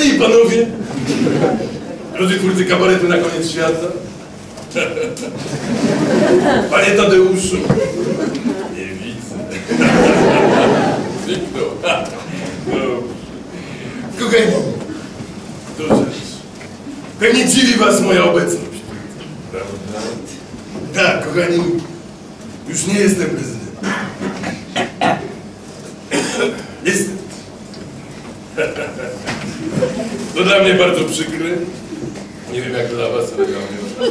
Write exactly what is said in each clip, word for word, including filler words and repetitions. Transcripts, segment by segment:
Panie i panowie, drodzy twórcy kabaretu na koniec świata, panie Tadeuszu, nie widzę. Zniknął. No. Kochani, to rzecz. Pewnie dziwi was moja obecność. Prawda? Tak, kochani, już nie jestem prezydentem. Jestem. To dla mnie bardzo przykre. Nie wiem jak dla was, ale dla mnie.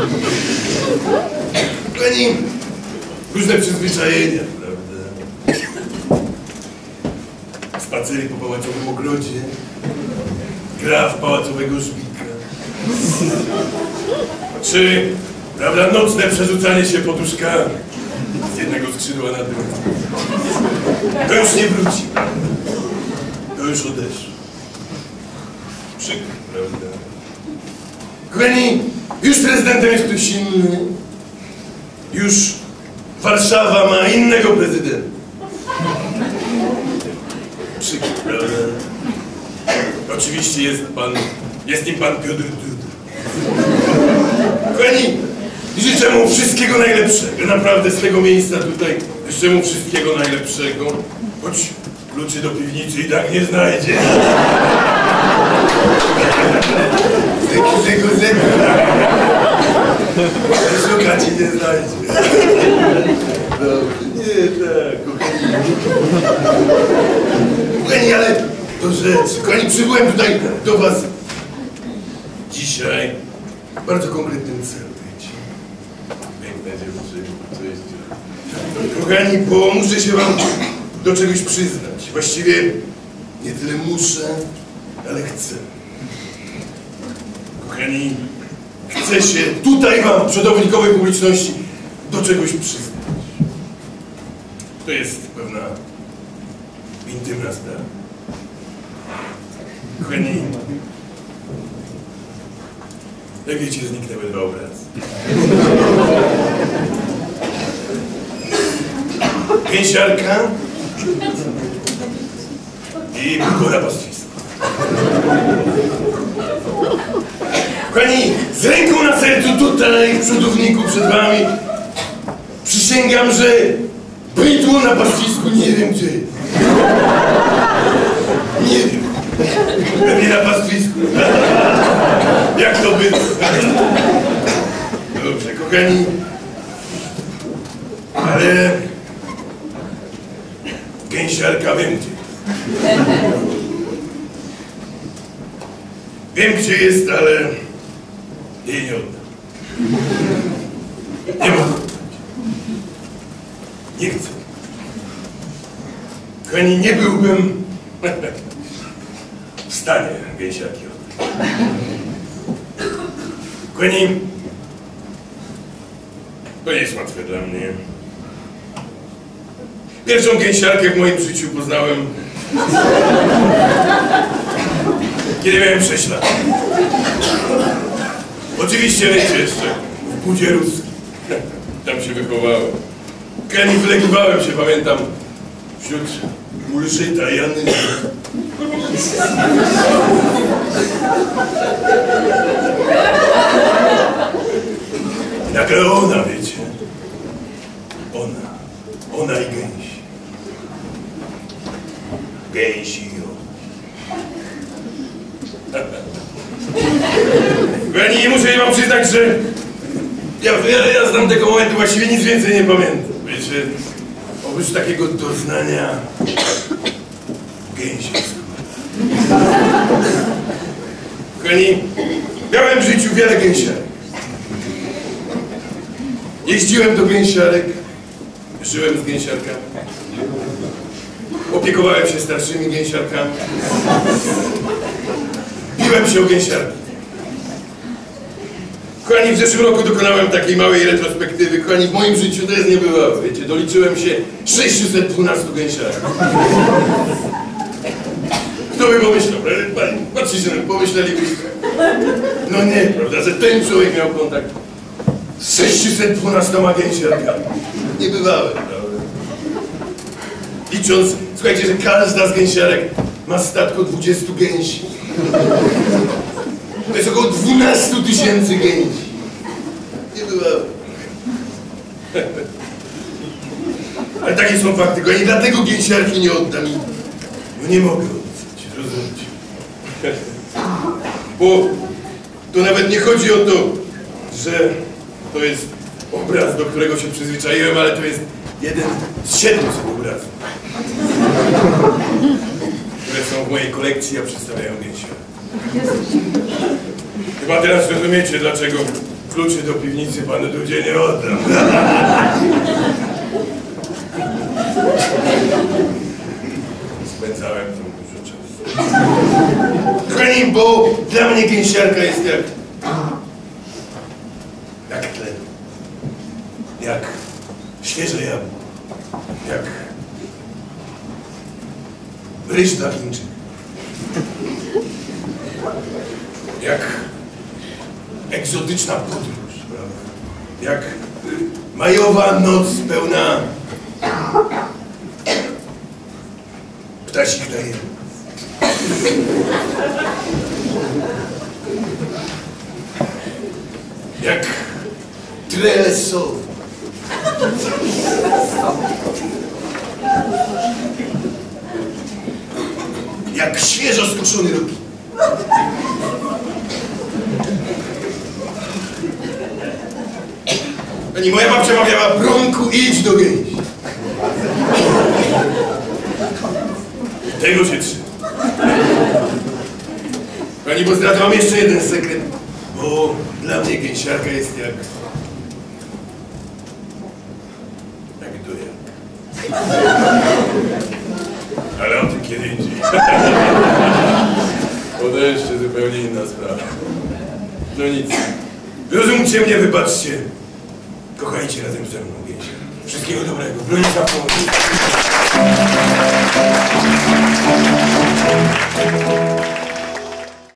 Kochani, różne przyzwyczajenia, prawda? Spacery po pałacowym ogrodzie, gra w pałacowego żbika. Czy, prawda, nocne przerzucanie się poduszkami z jednego skrzydła na drugie. To już nie wróci, prawda? To już odeszło. Przykro, prawda? Kochani, już prezydentem jest ktoś inny. Już Warszawa ma innego prezydenta. Przykro, prawda? Oczywiście jest pan, jest nim pan Piotr Duda. Kochani, życzę mu wszystkiego najlepszego. Naprawdę z tego miejsca tutaj życzę mu wszystkiego najlepszego. Choć kluczy do piwnicy i tak nie znajdzie. Tego zęba. Szukać i nie znajdzie. Dobrze, nie, tak, kochani. Kochani, ale to rzecz. Kochani, przybyłem tutaj do was dzisiaj w bardzo konkretnym celu, wiecie. Piękne dziewczyny, co jest dzieło. Kochani, bo muszę się wam do czegoś przyznać. Właściwie nie tyle muszę, ale chcę. Kochani, chcę się tutaj wam, przodownnikowej publiczności, do czegoś przyznać. To jest pewna intymna sprawa. Kochani, jak wiecie, zniknęły dwa obrazy. Gęsiarka i Pogoda Pastwiska. Kochani, z ręką na sercu tutaj, w przodowniku przed wami, przysięgam, że bydło na pastwisku nie wiem gdzie jest. Nie wiem. Pewnie na pastwisku. Jak to bydło? Dobrze, kochani. Ale gęsiarka wiem gdzie jest. Wiem gdzie jest, ale jej nie oddam. Nie mogę. Nie chcę. Kochani, nie byłbym w stanie gęsiarki oddać. Kochani, to nie jest łatwe dla mnie. Pierwszą gęsiarkę w moim życiu poznałem, kiedy miałem sześć lat. Oczywiście wiecie jeszcze, w budzie ruskim. Tam się wychowałem. Kochani, wylegiwałem się, pamiętam, wśród Ulżyta i Jany. Nagle ona, wiecie. Ona. Ona i gęsi. Gęsi i on. Ja nie muszę wam przyznać, że ja, ja, ja z tamtego momentu właściwie nic więcej nie pamiętam. Wiecie, oprócz takiego doznania gęsiego. Kochani, miałem w życiu wiele gęsiarek. Jeździłem do gęsiarek, żyłem z gęsiarkami. Opiekowałem się starszymi gęsiarkami. Biłem się o gęsiarki. Kochani, w zeszłym roku dokonałem takiej małej retrospektywy. Kochani, w moim życiu to jest niebywałe, wiecie, doliczyłem się sześciuset dwunastu gęsiarek. Kto by pomyślał, prawda? Patrzcie, pomyślelibyście. No nie, prawda, że ten człowiek miał kontakt z sześciuset dwunastoma gęsiarkami. Niebywałe, prawda? Licząc, słuchajcie, że każda z gęsiarek ma w statku dwudziestu gęsi. To jest około dwunastu tysięcy gęsi. Nie była. Ale takie są fakty, tylko i dlatego gęsiarki nie oddam i no nie mogę oddać, rozumiecie? Bo to nawet nie chodzi o to, że to jest obraz, do którego się przyzwyczaiłem, ale to jest jeden z siedmiuset obrazów, które są w mojej kolekcji, a przedstawiają gęsiarki. Chyba teraz rozumiecie, dlaczego kluczy do piwnicy panu Dudzie nie oddam. Spędzałem tam dużo czasu. Kochani, bo dla mnie gęsiarka jest jak... jak tlen. Jak świeże jabłko. Jak... ryż dla Chińczyk. Jak egzotyczna podróż, prawda? Jak y, majowa noc pełna ptasich tajemnic. Jak trele sowy. Jak świeżo skoszony rogi. Pani moja babcia mawiała: Bronku, idź do gęsi. Tego się trzyma. Pani, bo zdradzę wam jeszcze jeden sekret, bo dla mnie gęsiarka jest jak... jak dojak. Ale o tym kiedy indziej. Bo to jeszcze zupełnie inna sprawa. No nic. Zrozumcie mnie, wybaczcie. Kochajcie razem ze mną gęsię. Wszystkiego dobrego. Broń za pomoc.